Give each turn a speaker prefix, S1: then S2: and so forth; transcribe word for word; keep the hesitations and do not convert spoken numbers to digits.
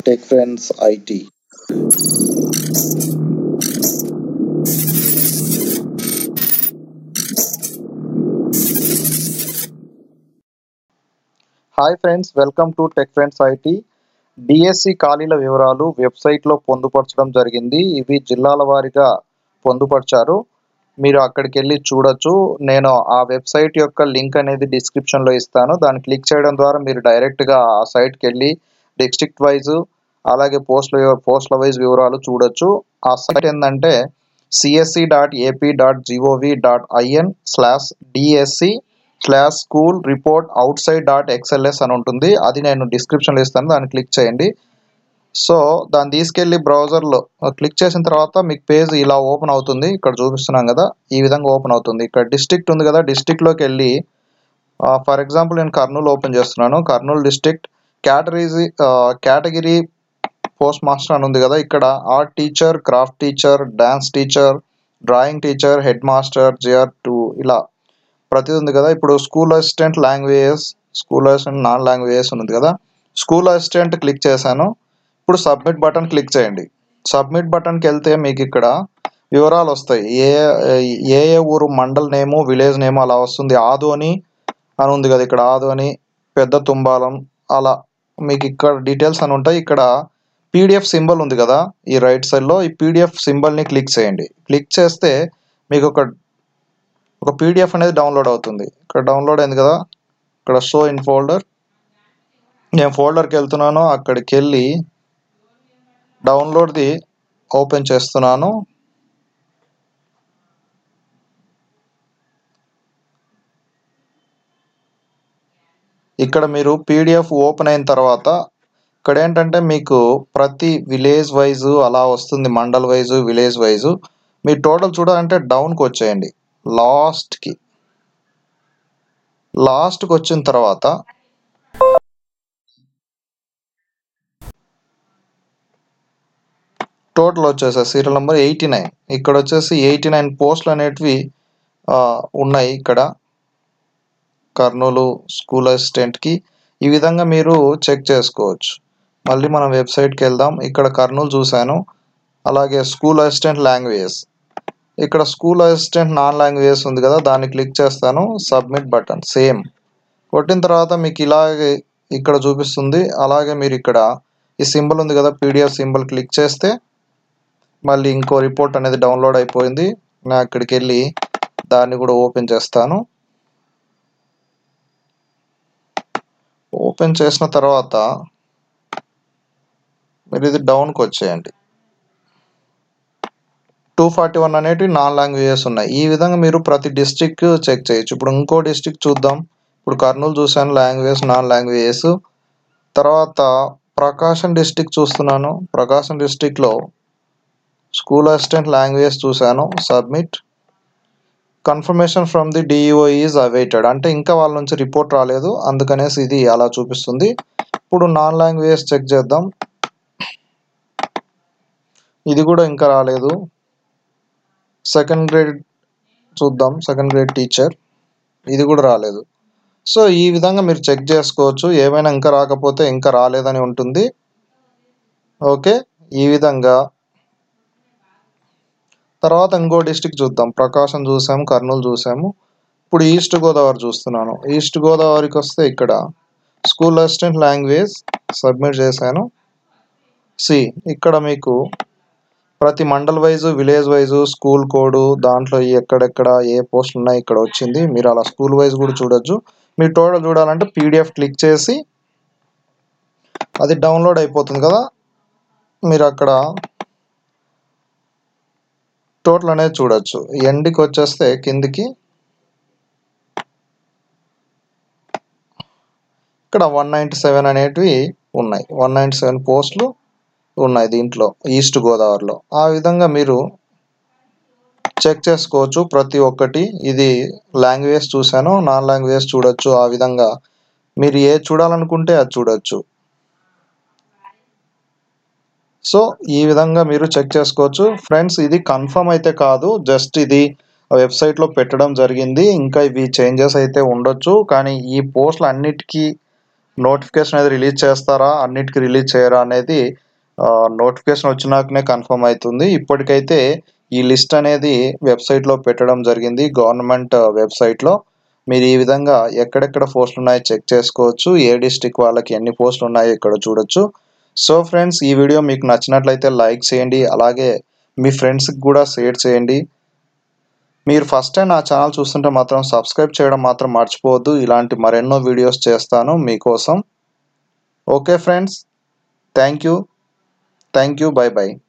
S1: Tech Friends I T. Hi friends, welcome to tech friends IT. DSC ఖాళీల వివరాలు వెబ్సైట్లో పొందుపరచడం జరిగింది. ఇవి జిల్లాల వారీగా పొందుపరిచారు. మీరు అక్కడికి వెళ్ళి చూడొచ్చు. నేను ఆ వెబ్సైట్ యొక్క లింక్ అనేది డిస్క్రిప్షన్లో ఇస్తాను. దాన్ని క్లిక్ చేయడం ద్వారా మీరు డైరెక్ట్గా ఆ సైట్కి వెళ్ళి డిస్ట్రిక్ట్ వైజ్ అలాగే పోస్టుల పోస్టుల వైజ్ వివరాలు చూడొచ్చు. ఆ సైట్ ఏంటంటే CSC dot AP dot GOV dot IN slash DSC slash school report outside dot XLS అని ఉంటుంది. అది నేను డిస్క్రిప్షన్లో ఇస్తాను, దాన్ని క్లిక్ చేయండి. సో దాన్ని తీసుకెళ్ళి బ్రౌజర్లో క్లిక్ చేసిన తర్వాత మీకు పేజ్ ఇలా ఓపెన్ అవుతుంది. ఇక్కడ చూపిస్తున్నాం కదా, ఈ విధంగా ఓపెన్ అవుతుంది. ఇక్కడ డిస్ట్రిక్ట్ ఉంది కదా, డిస్ట్రిక్ట్లోకి వెళ్ళి ఫర్ ఎగ్జాంపుల్ నేను కర్నూలు ఓపెన్ చేస్తున్నాను. Kurnool district category category post master అని ఉంది కదా, ఇక్కడ art teacher, craft teacher, dance teacher, drawing teacher, head master, GR two ఇలా ప్రతిదీ ఉంది కదా. ఇప్పుడు school assistant languages, school assistant non languages ఉంది కదా. స్కూల్ అసిస్టెంట్ క్లిక్ చేశాను. ఇప్పుడు సబ్మిట్ బటన్ క్లిక్ చేయండి. సబ్మిట్ బటన్కి వెళ్తే మీకు ఇక్కడ వివరాలు వస్తాయి. ఏ ఏ ఏ ఊరు మండల్ నేము, విలేజ్ నేము అలా వస్తుంది. ఆదోని అని ఉంది కదా, ఇక్కడ ఆదోని, పెద్ద తుంబాలం అలా మీకు ఇక్కడ డీటెయిల్స్ అని ఉంటాయి. ఇక్కడ పీడిఎఫ్ సింబల్ ఉంది కదా, ఈ రైట్ సైడ్లో ఈ పీడిఎఫ్ సింబల్ని క్లిక్ చేయండి. క్లిక్ చేస్తే మీకు ఒక ఒక పీడిఎఫ్ అనేది డౌన్లోడ్ అవుతుంది. ఇక్కడ డౌన్లోడ్ అయింది కదా, ఇక్కడ షో ఇన్ ఫోల్డర్. నేను ఫోల్డర్కి వెళ్తున్నాను, అక్కడికి వెళ్ళి డౌన్లోడ్ది ఓపెన్ చేస్తున్నాను. ఇక్కడ మీరు పీడిఎఫ్ ఓపెన్ అయిన తర్వాత ఇక్కడ ఏంటంటే మీకు ప్రతి విలేజ్ వైజు అలా వస్తుంది, మండల్ వైజు, విలేజ్ వైజు. మీ టోటల్ చూడాలంటే డౌన్కి వచ్చేయండి. లాస్ట్కి లాస్ట్కి వచ్చిన తర్వాత టోటల్ వచ్చేసి సీరియల్ నెంబర్ ఎయిటీ నైన్ ఇక్కడ వచ్చేసి ఎయిటీ నైన్ పోస్టులు అనేటివి ఉన్నాయి. ఇక్కడ కర్నూలు స్కూల్ అసిస్టెంట్కి ఈ విధంగా మీరు చెక్ చేసుకోవచ్చు. మళ్ళీ మనం వెబ్సైట్కి వెళ్దాం. ఇక్కడ కర్నూలు చూశాను. అలాగే స్కూల్ అసిస్టెంట్ లాంగ్వేజెస్, ఇక్కడ స్కూల్ అసిస్టెంట్ నాన్ లాంగ్వేజెస్ ఉంది కదా, దాన్ని క్లిక్ చేస్తాను. సబ్మిట్ బటన్ సేమ్ కొట్టిన తర్వాత మీకు ఇలాగే ఇక్కడ చూపిస్తుంది. అలాగే మీరు ఇక్కడ ఈ సింబల్ ఉంది కదా, పీడిఎఫ్ సింబల్ క్లిక్ చేస్తే మళ్ళీ ఇంకో రిపోర్ట్ అనేది డౌన్లోడ్ అయిపోయింది. నేను అక్కడికి వెళ్ళి దాన్ని కూడా ఓపెన్ చేస్తాను. ఓపెన్ చేసిన తర్వాత మీరు ఇది డౌన్కి వచ్చేయండి. టూ ఫార్టీ వన్ అనేటివి నాన్ లాంగ్వేజెస్ ఉన్నాయి. ఈ విధంగా మీరు ప్రతి డిస్ట్రిక్ట్ చెక్ చేయొచ్చు. ఇప్పుడు ఇంకో డిస్ట్రిక్ట్ చూద్దాం. ఇప్పుడు కర్నూలు చూశాను, లాంగ్వేజ్ నాన్ లాంగ్వేజెస్. తర్వాత ప్రకాశం డిస్ట్రిక్ట్ చూస్తున్నాను. ప్రకాశం డిస్ట్రిక్ట్లో స్కూల్ అసిస్టెంట్ లాంగ్వేజ్ చూశాను. Submit. Confirmation from the DEO is awaited అంటే ఇంకా వాళ్ళ నుంచి రిపోర్ట్ రాలేదు, అందుకనేసి ఇది అలా చూపిస్తుంది. ఇప్పుడు నాన్ లాంగ్వేజ్ చెక్ చేద్దాం. ఇది కూడా ఇంకా రాలేదు. సెకండ్ గ్రేడ్ చూద్దాం, సెకండ్ గ్రేడ్ టీచర్, ఇది కూడా రాలేదు. సో ఈ విధంగా మీరు చెక్ చేసుకోవచ్చు. ఏమైనా ఇంకా రాకపోతే ఇంకా రాలేదని ఉంటుంది. ఓకే, ఈ విధంగా. తర్వాత ఇంకో డిస్ట్రిక్ట్ చూద్దాం. ప్రకాశం చూసాము, కర్నూలు చూసాము. ఇప్పుడు ఈస్ట్ గోదావరి చూస్తున్నాను. ఈస్ట్ గోదావరికి వస్తే ఇక్కడ స్కూల్ అసిస్టెంట్ లాంగ్వేజ్ సబ్మిట్ చేశాను. సి ఇక్కడ మీకు ప్రతి mandal wise, village wise, school code, దాంట్లో ఎక్కడెక్కడ ఏ పోస్టులు ఉన్నాయి ఇక్కడ వచ్చింది. మీరు అలా స్కూల్ వైజ్ కూడా చూడొచ్చు. మీరు టోటల్ చూడాలంటే పీడిఎఫ్ క్లిక్ చేసి అది డౌన్లోడ్ అయిపోతుంది కదా, మీరు అక్కడ టోటల్ అనేది చూడొచ్చు. ఎండ్కి వచ్చేస్తే కిందికి ఇక్కడ వన్ నైంటీ సెవెన్ అనేటివి ఉన్నాయి. వన్ నైంటీ సెవెన్ పోస్టులు ఉన్నాయి దీంట్లో ఈస్ట్ గోదావరిలో. ఆ విధంగా మీరు చెక్ చేసుకోవచ్చు ప్రతి ఒక్కటి. ఇది లాంగ్వేజ్ చూశాను, నాన్ లాంగ్వేజ్ చూడొచ్చు. ఆ విధంగా మీరు ఏ చూడాలనుకుంటే అది చూడొచ్చు. సో ఈ విధంగా మీరు చెక్ చేసుకోవచ్చు ఫ్రెండ్స్. ఇది కన్ఫర్మ్ అయితే కాదు, జస్ట్ ఇది వెబ్సైట్లో పెట్టడం జరిగింది. ఇంకా ఇవి చేంజెస్ అయితే ఉండొచ్చు, కానీ ఈ పోస్టులు అన్నిటికీ నోటిఫికేషన్ అనేది రిలీజ్ చేస్తారా, అన్నిటికీ రిలీజ్ చేయరా అనేది నోటిఫికేషన్ వచ్చినాకనే కన్ఫర్మ్ అవుతుంది. ఇప్పటికైతే ఈ లిస్ట్ అనేది వెబ్సైట్లో పెట్టడం జరిగింది, గవర్నమెంట్ వెబ్సైట్లో. మీరు ఈ విధంగా ఎక్కడెక్కడ పోస్టులు ఉన్నాయో చెక్ చేసుకోవచ్చు. ఏ డిస్టిక్ వాళ్ళకి ఎన్ని పోస్టులు ఉన్నాయో ఇక్కడ చూడొచ్చు. సో ఫ్రెండ్స్, ఈ వీడియో మీకు నచ్చినట్లయితే లైక్ చేయండి, అలాగే మీ ఫ్రెండ్స్కి కూడా షేర్ చేయండి. మీరు ఫస్ట్ టైం నా ఛానల్ చూస్తుంటే మాత్రం సబ్స్క్రైబ్ చేయడం మాత్రం మర్చిపోవద్దు. ఇలాంటి మరెన్నో వీడియోస్ చేస్తాను మీకోసం. Okay friends, thank you thank you bye by.